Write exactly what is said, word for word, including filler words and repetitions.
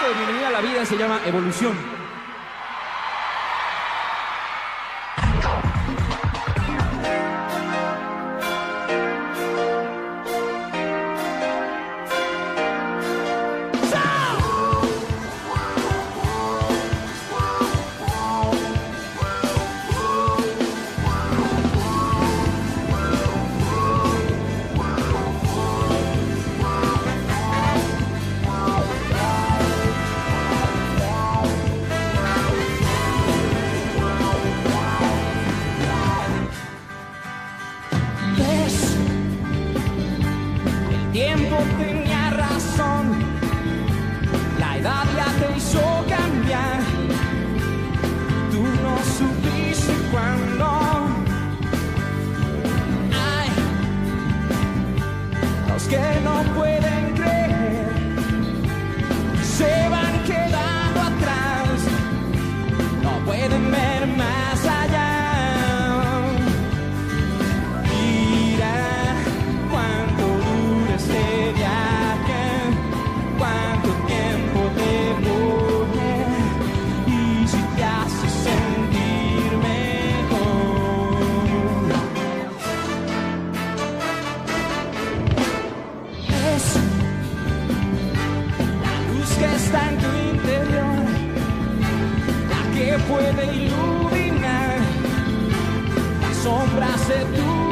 de Bienvenida a la Vida se llama Evolución. Tiempo tenía razón, la edad ya te hizo cambiar. Tú no supiste cuándo. Ay, los que no pueden creer se van quedando atrás, no pueden ver más allá. Está en tu interior, la que puede iluminar las sombras de tu